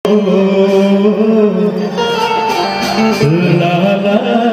ला ला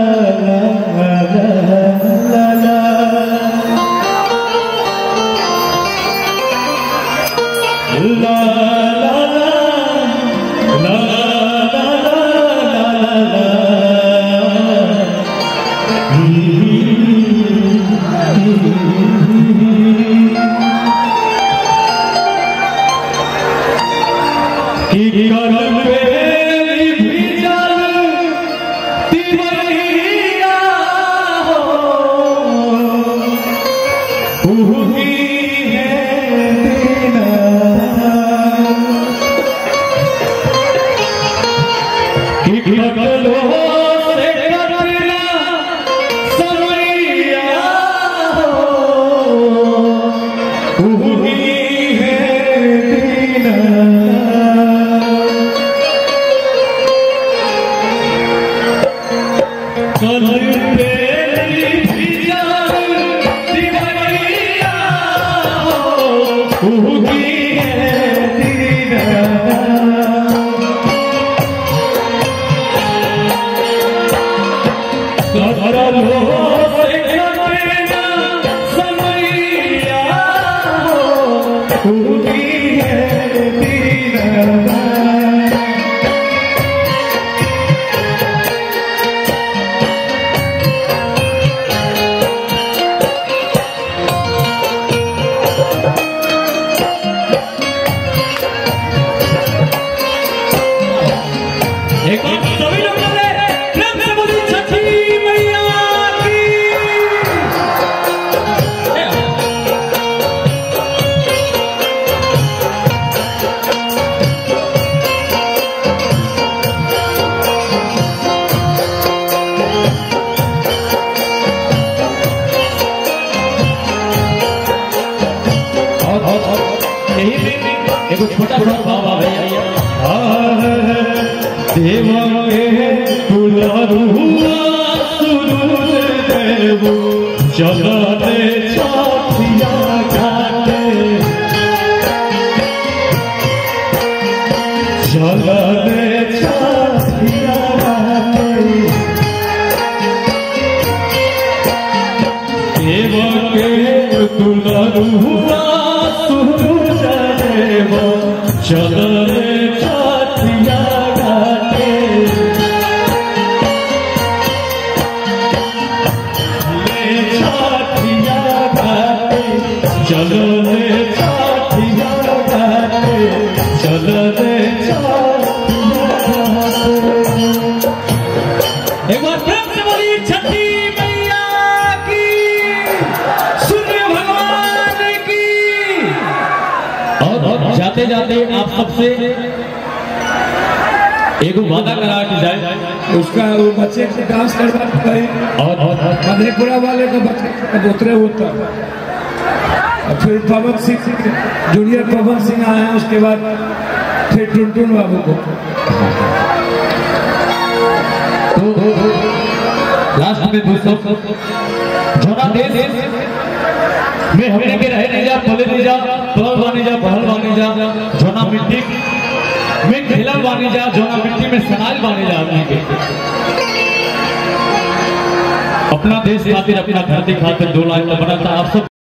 छोटा सा बाबा भैया देवा के दुलारुआ सूरज देव चलते छठिया घाटे चलते छठिया घाटे देवा के दुलारुआ सूरज देव चलते छठिया घाटे छठिया घाटे चलते छठिया घाटे चलते छठिया घाटे। एक बार प्रेम से बोलिए छठी मैया की, सूर्य भगवान की। और जाते जाते आप सबसे एक वादा करा कि जाए उसका वो बच्चे से डांस करवा गए और मधेपुरा वाले का बच्चे कबूतरे होता और फिर पवन सिंह जूनियर पवन सिंह आए हैं, उसके बाद फिर टुनटुन बाबू को लास्ट में दोस्तों जोना देश में हमने के रहे नहीं जा, पले नहीं जा, पलल बानी जा, बहल बानी जा, जोना मिट्टी में खेलल बानी जा, जोना मिट्टी में सनाल बानी जा। अपना देश खातिर, अपना धरती खातिर 2 लाख बनाता आप सब